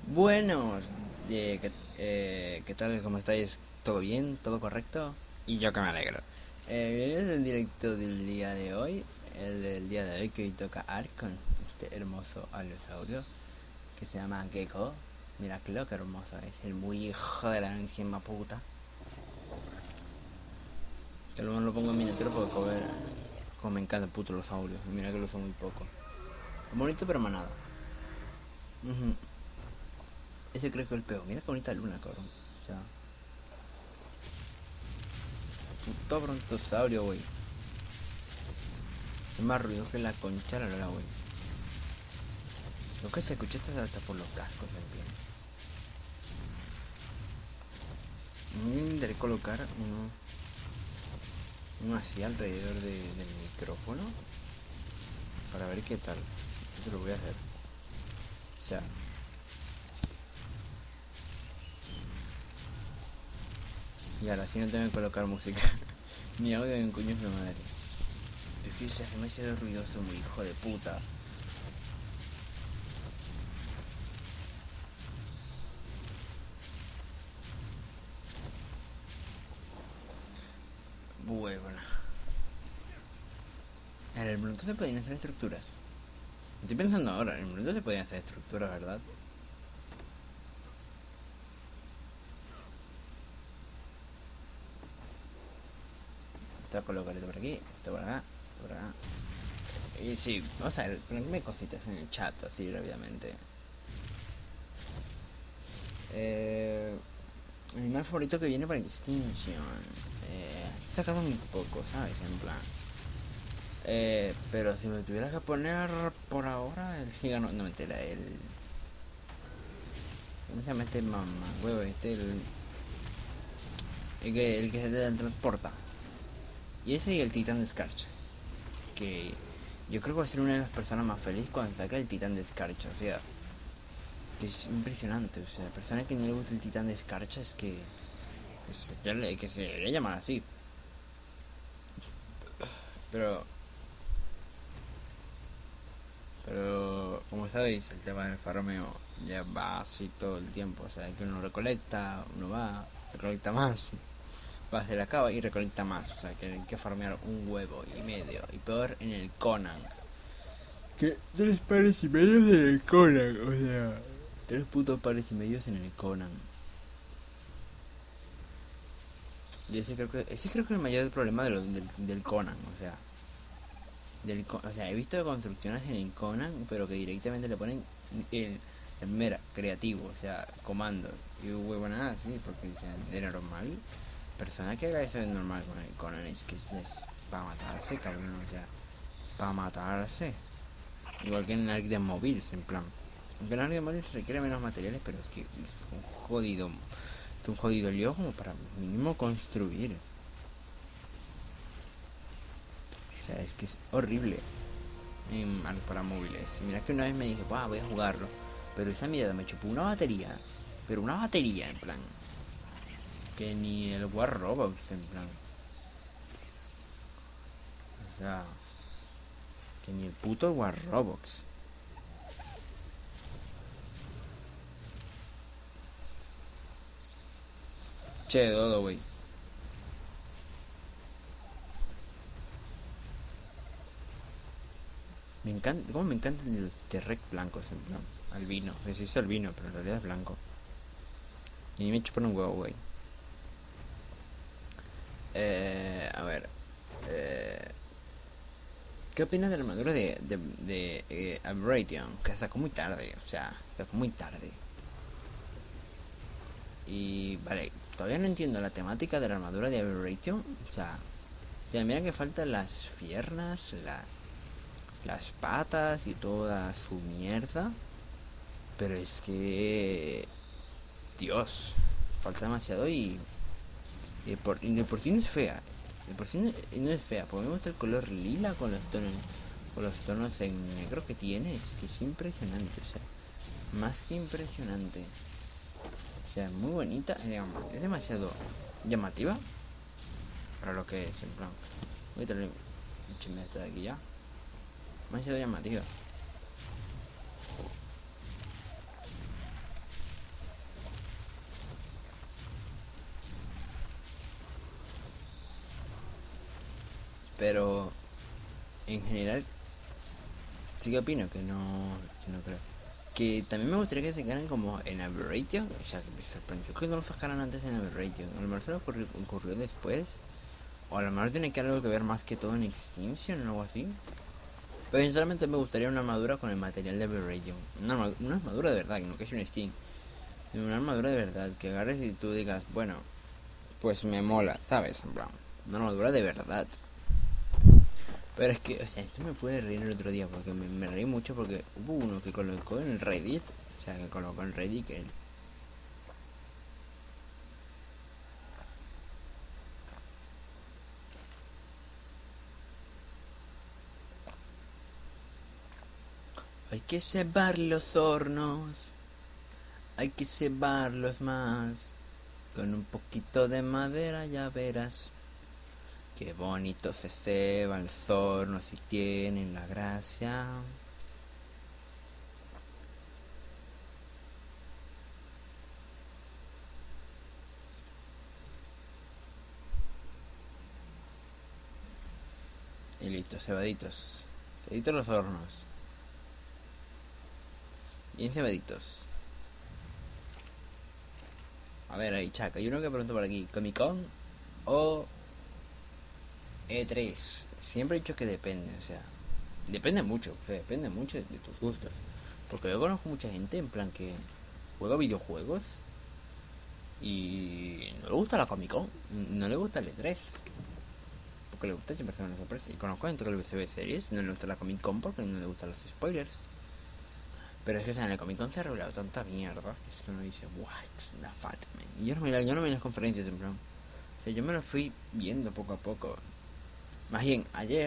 Bueno, ¿qué tal? ¿Cómo estáis? ¿Todo bien? ¿Todo correcto? Y yo que me alegro. Bienvenidos al directo del día de hoy. El del día de hoy que hoy toca Arcon, este hermoso alosaurio que se llama Gecko. Mira, claro que hermoso es, el muy hijo de la encima puta. Que luego lo pongo en miniatura porque como me encanta el puto alosaurio. Y mira que lo uso muy poco. Es bonito pero manada. Ujú. Ese creo que es el peor. Mira qué bonita luna, cabrón. O sea, puto brontosaurio, güey. Es más ruido que la concha de la lora, güey. Lo que se escucha hasta por los cascos, en plan. Intentaré colocar uno así alrededor del micrófono para ver qué tal. Eso lo voy a hacer. O sea, y ahora sí no tengo que colocar música. Ni audio ni un coño de madre. Es que se hace demasiado ruidoso, muy hijo de puta. Bueno. En el Bluetooth se podían hacer estructuras. Estoy pensando ahora, en el Bluetooth se podían hacer estructuras, ¿verdad? Esto voy a colocar esto por aquí, esto por acá, por acá. Y sí, vamos a ver, ponerme cositas en el chat así rápidamente. Eh, Animal favorito que viene para extinción. He sacado muy poco, ¿sabes? En plan. Pero si me tuviera que poner por ahora, el gigano. No, mentira, el. ¿Cómo se llama este mamá? Huevo, este, el que se teletransporta. Y ese y el titán de Scarcha. Que yo creo que va a ser una de las personas más felices cuando saca el titán de Scarcha. O sea, que es impresionante. O sea, la persona que no le gusta el titán de Scarcha es que se debería llamar así. Pero como sabéis, el tema del farmeo ya va así todo el tiempo. O sea, que uno recolecta, uno va, recolecta más, va, se le acaba y recolecta más. O sea, que hay que farmear un huevo y medio. Y peor en el Conan. Que 3 pares y medio en el Conan, o sea, 3 putos pares y medios en el Conan. Y ese creo que es el mayor problema del Conan, o sea. O sea, he visto construcciones en el Conan, pero que directamente le ponen el, el mera, creativo, o sea, comandos. Y huevonada así, porque o sea, de normal, persona que haga eso de normal con el Conan es que es para matarse, cabrón, o sea, para matarse. Igual que en el Ark de Mobiles, en plan. Aunque en el Ark de Mobiles requiere menos materiales, pero es que es un jodido lío como para mínimo construir. O sea, es que es horrible para móviles. Y mira que una vez me dije, voy a jugarlo. Pero esa mierda me chupó una batería. Pero una batería, en plan. Que ni el War Robots, en plan. O sea, que ni el puto War Robots. Che, Dodo, wey. Me encanta, cómo me encantan los T-Rex blancos, en plan. Albino. Se dice albino, pero en realidad es blanco. Y me chupan un huevo, wey. A ver. Eh, ¿Qué opinas de la armadura de Aberration? Que sacó muy tarde, o sea, sacó muy tarde. Y vale, todavía no entiendo la temática de la armadura de Aberration. O sea, mira que faltan las piernas, las patas y toda su mierda. Pero es que. Dios, falta demasiado y de por sí no es fea. De por sí no es fea. Porque me gusta el color lila con los tonos en negro que tiene. Es que es impresionante, o sea, más que impresionante. O sea, muy bonita, digamos, es demasiado llamativa para lo que es, en plan. Voy a traer un chisme de aquí ya. Demasiado llamativa. Pero en general sí que opino que no creo. Que también me gustaría que se quedaran como en Aberration. O sea, que me sorprendió que no lo sacaran antes en Aberration. A lo mejor se lo ocurrió después. O a lo mejor tiene que algo que ver más que todo en Extinction o algo así. Pero sinceramente me gustaría una armadura con el material de Aberration. Una armadura de verdad, no que es un skin. Sino una armadura de verdad. Que agarres y tú digas, bueno, pues me mola, ¿sabes? En plan, una armadura de verdad. Pero es que, o sea, esto me puede reír el otro día porque me reí mucho porque hubo uno que colocó en el Reddit, o sea, que colocó en Reddit que hay que cebar los hornos, hay que cebarlos más, con un poquito de madera ya verás qué bonito se ceban los hornos y tienen la gracia. Y listo, cebaditos, cebaditos los hornos, bien cebaditos. A ver, ahí, chaca, hay uno que pregunto por aquí, ¿Comic Con o E3? Siempre he dicho que depende, o sea, depende mucho, o sea, depende mucho de tus gustos. Porque yo conozco mucha gente en plan que juega videojuegos y no le gusta la Comic Con, no le gusta el E3, porque le gusta siempre hacer una sorpresa. Y conozco gente que le ve series, no le gusta la Comic Con porque no le gustan los spoilers. Pero es que o sea, en la Comic Con se ha revelado tanta mierda que es que uno dice, what the fuck, man. Y yo no me las conferencias en plan. O sea, yo me las fui viendo poco a poco. Más bien,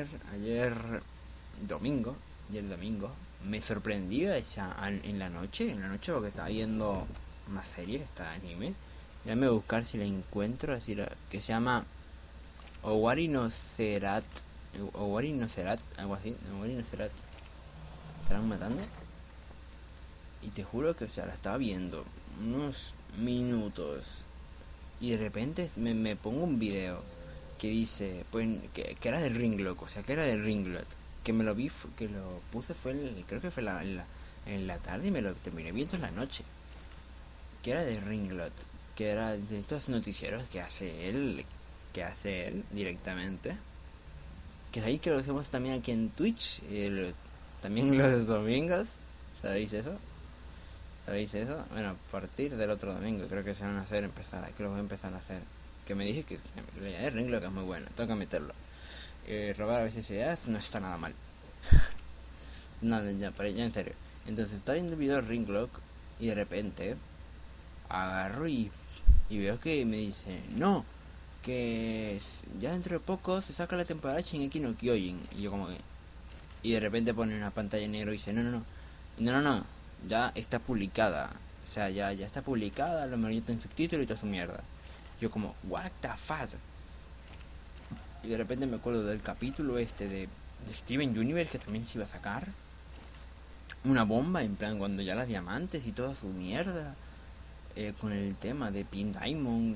domingo, ayer domingo, me sorprendió esa, en la noche porque estaba viendo una serie, esta anime. Déjame buscar si la encuentro, así que se llama Owari no Serat, Owari no Serat, algo así, Owari no Serat. ¿Estarán matando? Y te juro que, o sea, la estaba viendo unos minutos y de repente me pongo un video que dice, pues, que era del Ringlot, o sea, que era del Ringlot, que me lo vi, que lo puse fue, creo que fue en la tarde y me lo terminé viendo en la noche, que era de Ringlot, que era de estos noticieros que hace él directamente, que es ahí que lo hacemos también aquí en Twitch, también los domingos, ¿sabéis eso? ¿Sabéis eso? Bueno, a partir del otro domingo creo que se van a hacer empezar, que lo voy a empezar a hacer. Que me dije que la idea de Ringlo que es muy buena, tengo que meterlo. Robar a veces ideas no está nada mal. Nada, ya, pero ya en serio. Entonces estaba viendo el video de Ringlock y de repente agarro y veo que me dice, no, que ya dentro de poco se saca la temporada de Shingeki no Kyojin. Y yo como que... Y de repente pone una pantalla en negro y dice, no, ya está publicada. O sea, ya está publicada, lo mejor ya está en subtítulo y toda su mierda. Yo como, what the fuck. Y de repente me acuerdo del capítulo este de Steven Universe que también se iba a sacar. Una bomba, en plan, cuando ya las diamantes y toda su mierda. Con el tema de Pink Diamond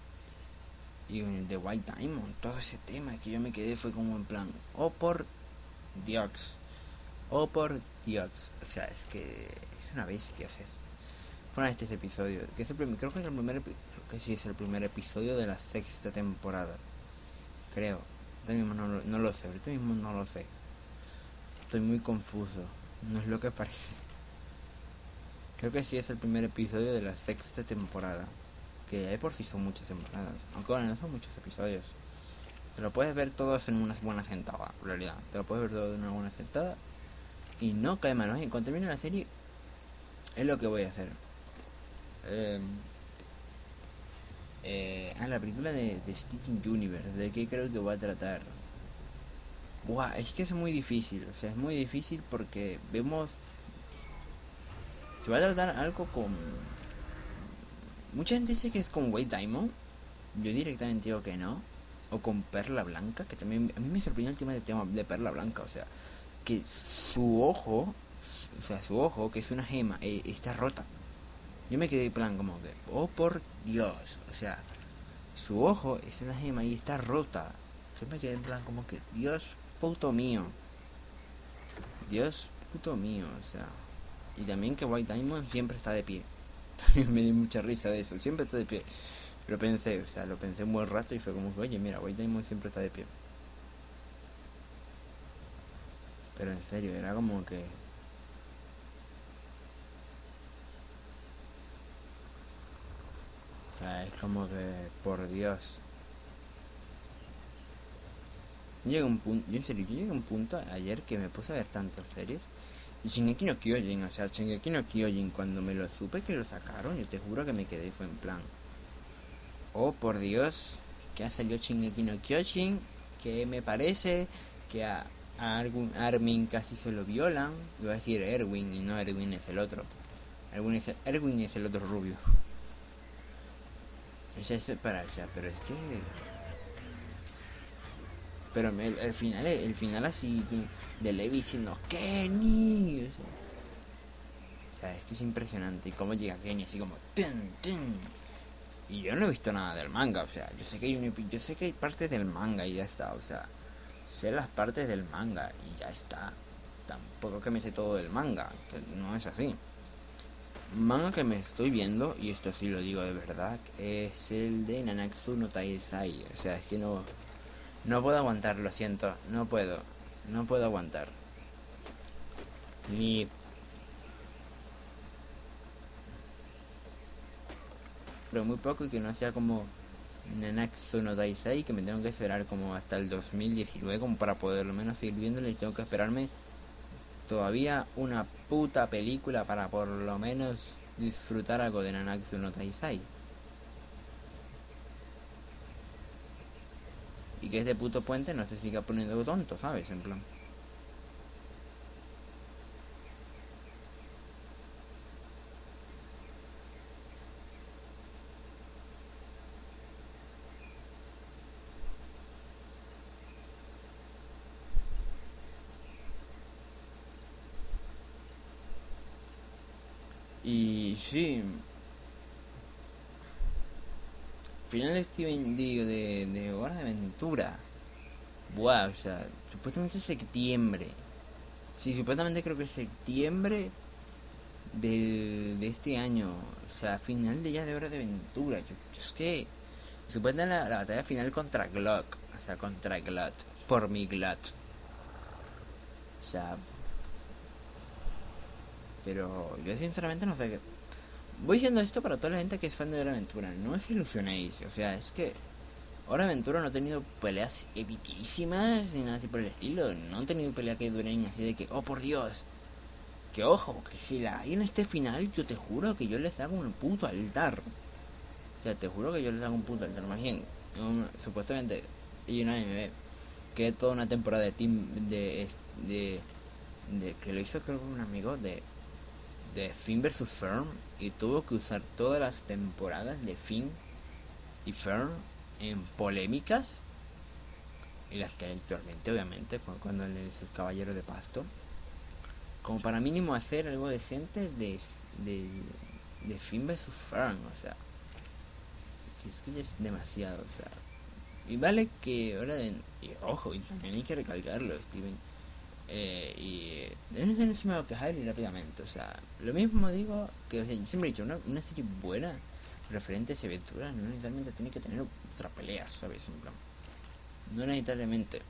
y de White Diamond. Todo ese tema que yo me quedé fue como en plan, oh por Dios. Oh por Dios. O sea, es que es una bestia. O sea, fue este episodio. Que es creo que es el primer creo que sí es el primer episodio de la sexta temporada. Creo. Ahorita mismo no lo sé. Ahorita mismo no lo sé. Estoy muy confuso. No es lo que parece. Creo que sí es el primer episodio de la sexta temporada. Que de por sí son muchas temporadas. Aunque bueno, no son muchos episodios. Te lo puedes ver todos en una buena sentada, en realidad. Te lo puedes ver todo en una buena sentada. Y no cae mal. En cuanto termine la serie, es lo que voy a hacer. La película de Steven Universe. ¿De qué creo que va a tratar? Buah, es que es muy difícil. O sea, es muy difícil porque vemos... Se va a tratar algo con... Mucha gente dice que es con White Diamond. Yo directamente digo que no. O con Perla Blanca, que también... A mí me sorprendió el tema de Perla Blanca. O sea, que su ojo... O sea, su ojo, que es una gema, está rota. Yo me quedé en plan como que... Oh, por Dios. O sea, su ojo es una gema y está rota. Yo me quedé en plan como que, Dios puto mío. Dios puto mío, o sea. Y también que White Diamond siempre está de pie. También me dio mucha risa de eso, siempre está de pie. Lo pensé, o sea, lo pensé un buen rato y fue como que, oye, mira, White Diamond siempre está de pie. Pero en serio, era como que... O sea, es como que, por Dios. Llega un punto, yo en serio, yo llegué a un punto ayer que me puse a ver tantas series. Y Shingeki no Kyojin, o sea, Shingeki no Kyojin, cuando me lo supe que lo sacaron, yo te juro que me quedé y fue en plan... Oh, por Dios, que ha salido Shingeki no Kyojin, que me parece que a Armin casi se lo violan. Iba a decir Erwin y no Erwin es el otro. Erwin es el otro rubio. Ese es para allá, pero es que... Pero el final así de Levi diciendo Kenny. O sea, es que es impresionante. Y cómo llega Kenny así como... Tin, tin. Y yo no he visto nada del manga, o sea, yo sé que hay partes del manga y ya está, o sea, sé las partes del manga y ya está. Tampoco que me sé todo del manga, que no es así. Manga que me estoy viendo, y esto sí lo digo de verdad, es el de Nanatsu no Taizai. O sea, es que no puedo aguantar, lo siento, no puedo aguantar. Ni... Pero muy poco y que no sea como Nanatsu no Taizai, que me tengo que esperar como hasta el 2019 como para poder lo menos seguir viéndolo y tengo que esperarme todavía una puta película para por lo menos disfrutar algo de Nanatsu no Taizai. Y que este puto puente no se siga poniendo tonto, ¿sabes? En plan. Y sí, final de Steven digo de Hora de Aventura. Buah, o sea, supuestamente es septiembre. Sí, supuestamente creo que es septiembre de este año. O sea, final de ya de Hora de Aventura. Es que supuestamente la batalla final contra Glock. O sea, contra Glot. Por mi Glot. O sea, pero yo sinceramente no sé qué. Voy diciendo esto para toda la gente que es fan de Hora de Aventura. No os ilusionéis. O sea, es que Hora de Aventura no ha tenido peleas epiquísimas ni nada así por el estilo. No han tenido peleas que duren así de que, oh por Dios. Que ojo, que si la hay en este final, yo te juro que yo les hago un puto altar. O sea, te juro que yo les hago un puto altar. Más bien, supuestamente, y una anime que toda una temporada de team de que lo hizo creo que un amigo de Finn vs Fern y tuvo que usar todas las temporadas de Finn y Fern en polémicas y las que hay actualmente obviamente cuando él es el caballero de pasto como para mínimo hacer algo decente de, de Finn vs Fern, o sea, que es que ya es demasiado, o sea, y vale que ahora y ojo, y también hay que recalcarlo, Steven. Y no se me va a quejar y rápidamente. O sea, lo mismo digo que o sea, siempre he dicho, una serie buena referente a esa aventura no necesariamente tiene que tener otra pelea, ¿sabes? En plan, no necesariamente,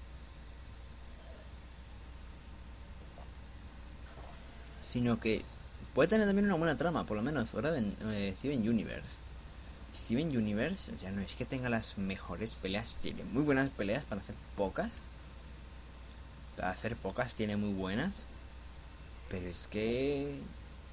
sino que puede tener también una buena trama, por lo menos ahora de Steven Universe. Steven Universe, o sea, no es que tenga las mejores peleas, tiene muy buenas peleas para hacer pocas. Para hacer pocas tiene muy buenas, pero es que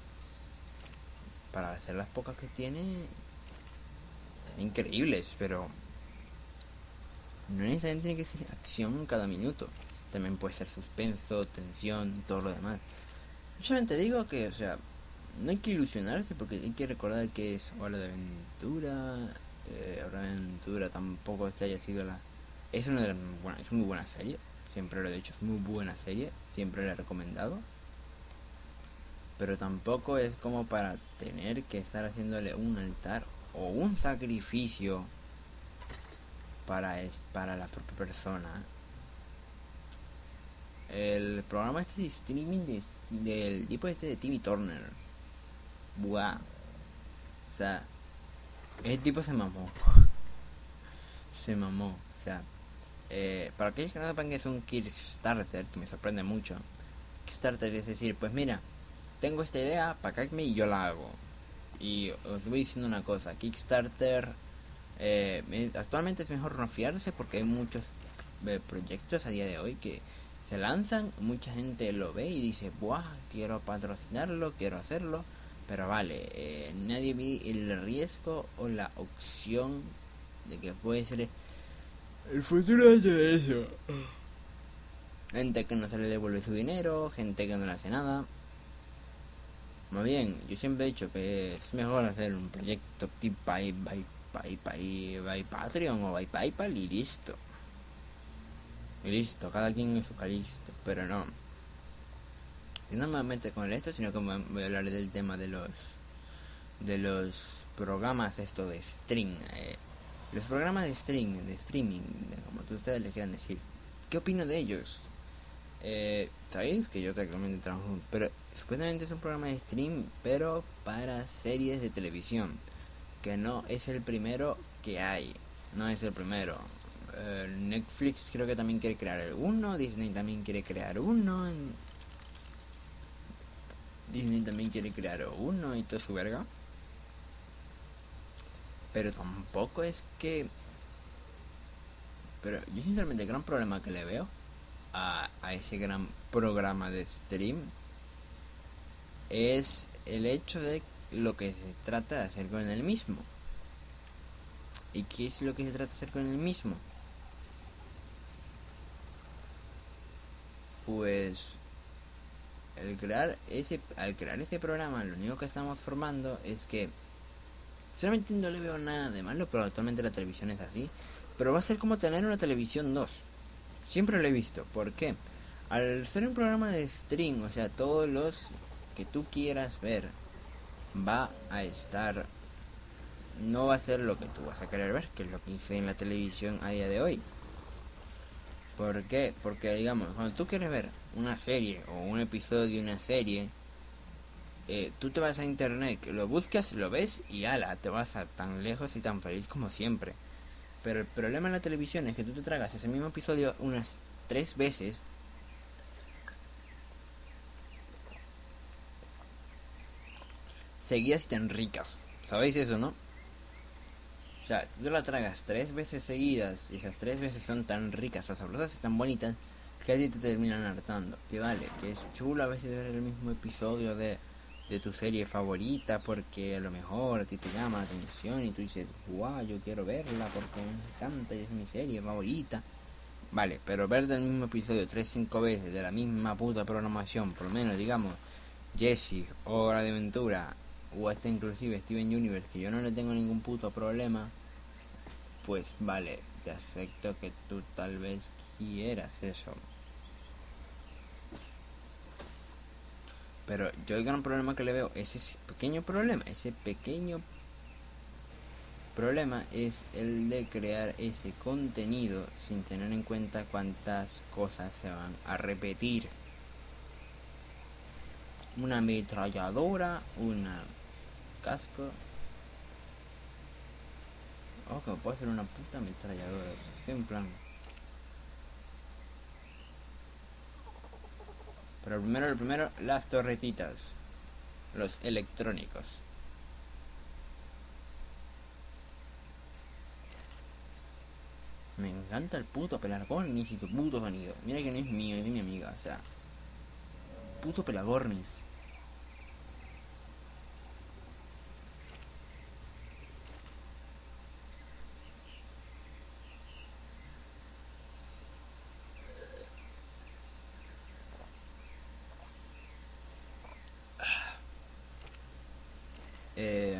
para hacer las pocas que tiene están increíbles, pero no necesariamente tiene que ser acción cada minuto. También puede ser suspenso, tensión, todo lo demás. Yo solamente digo que, o sea, no hay que ilusionarse porque hay que recordar que es Hora de Aventura. Hora de Aventura tampoco es que haya sido la... Es una de las... Bueno, es muy buena serie. Siempre lo he dicho, es muy buena serie. Siempre la he recomendado. Pero tampoco es como para tener que estar haciéndole un altar o un sacrificio para la propia persona. El programa este de streaming del tipo este de TV Turner. Buah. O sea, ese tipo se mamó. Se mamó. O sea, para aquellos que no sepan que es un Kickstarter, que me sorprende mucho. Kickstarter es decir, pues mira, tengo esta idea, pagadme y yo la hago. Y os voy diciendo una cosa, Kickstarter actualmente es mejor no fiarse porque hay muchos proyectos a día de hoy que se lanzan, mucha gente lo ve y dice, buah, quiero patrocinarlo, quiero hacerlo, pero vale, nadie ve el riesgo o la opción de que puede ser el futuro de todo eso. Gente que no se le devuelve su dinero, gente que no le hace nada. Más bien, yo siempre he dicho que es mejor hacer un proyecto tipo by Patreon o by PayPal y listo. Y listo, cada quien en su calisto. Pero no. Y no me meto con esto, sino que voy a hablar del tema de los programas esto de stream. Los programas de streaming, como ustedes les quieran decir. ¿Qué opino de ellos? Sabéis que yo actualmente trabajo, pero supuestamente es un programa de stream, pero para series de televisión, que no es el primero que hay, no es el primero. Netflix creo que también quiere crear uno, Disney también quiere crear uno, y todo su verga. Pero tampoco es que... Pero yo sinceramente el gran problema que le veo a ese gran programa de stream es el hecho de lo que se trata de hacer con el mismo. ¿Y qué es lo que se trata de hacer con el mismo? Pues al crear ese programa, lo único que estamos formando es que sinceramente no le veo nada de malo, pero actualmente la televisión es así. Pero va a ser como tener una televisión 2. Siempre lo he visto. ¿Por qué? Al ser un programa de stream, o sea, todos los que tú quieras ver va a estar, no va a ser lo que tú vas a querer ver, que es lo que hice en la televisión a día de hoy. ¿Por qué? Porque digamos, cuando tú quieres ver una serie o un episodio de una serie, tú te vas a internet, lo buscas, lo ves y ala, te vas a tan lejos y tan feliz como siempre. Pero el problema en la televisión es que tú te tragas ese mismo episodio unas 3 veces seguidas y tan ricas. ¿Sabéis eso, no? O sea, tú la tragas 3 veces seguidas y esas 3 veces son tan ricas, tan sabrosas y tan bonitas que a ti te terminan hartando. Que vale, que es chulo a veces ver el mismo episodio de tu serie favorita porque a lo mejor a ti te llama la atención y tú dices, guau, yo quiero verla porque me encanta y es mi serie favorita. Vale, pero ver el mismo episodio 3 5 veces de la misma puta programación, por lo menos digamos Jesse, Hora de Aventura o hasta inclusive Steven Universe, que yo no le tengo ningún puto problema, pues vale, te acepto que tú tal vez quieras eso. Pero yo el gran problema que le veo es ese pequeño problema es el de crear ese contenido sin tener en cuenta cuántas cosas se van a repetir. Una ametralladora, una casco. Oh, que me puedo hacer una puta ametralladora. Es que en plan. Pero primero, las torretitas. Los electrónicos. Me encanta el puto Pelagornis y su puto sonido. Mira que no es mío, es de mi amiga. O sea, puto Pelagornis. Eh,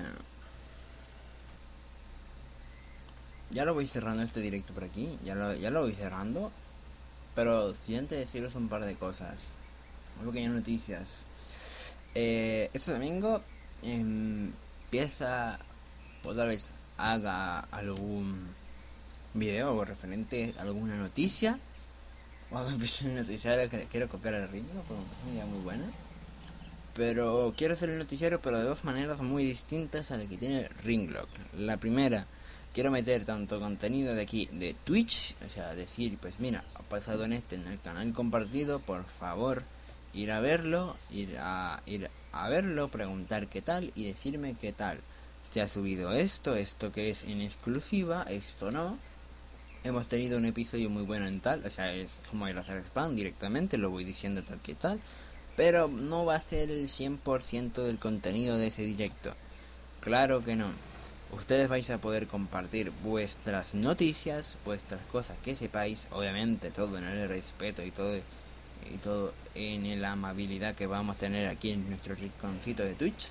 ya lo voy cerrando este directo por aquí. Ya lo voy cerrando. Pero si antes de deciros un par de cosas. Muy pequeñas noticias. Este domingo empieza, o tal vez haga algún video referente a alguna noticia o algo especial en el noticiario que quiero copiar el ritmo, pues una idea muy buena. Pero quiero hacer el noticiario, pero de dos maneras muy distintas a la que tiene Ringlog. La primera, quiero meter tanto contenido de aquí, de Twitch, o sea, decir, pues mira, ha pasado en el canal compartido, por favor, ir a verlo, ir a verlo, preguntar qué tal y decirme qué tal. Se ha subido esto que es en exclusiva, esto no. Hemos tenido un episodio muy bueno en tal, o sea, es como ir a hacer spam directamente, lo voy diciendo tal que tal, pero no va a ser el 100% del contenido de ese directo. Claro que no. Ustedes vais a poder compartir vuestras noticias, vuestras cosas que sepáis, obviamente todo en el respeto y todo en la amabilidad que vamos a tener aquí en nuestro rinconcito de Twitch.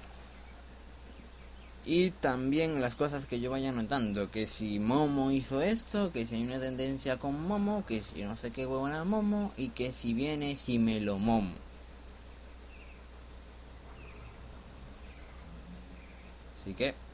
Y también las cosas que yo vaya notando, que si Momo hizo esto, que si hay una tendencia con Momo, que si no sé qué huevona Momo, y que si viene si me lo Momo. Así que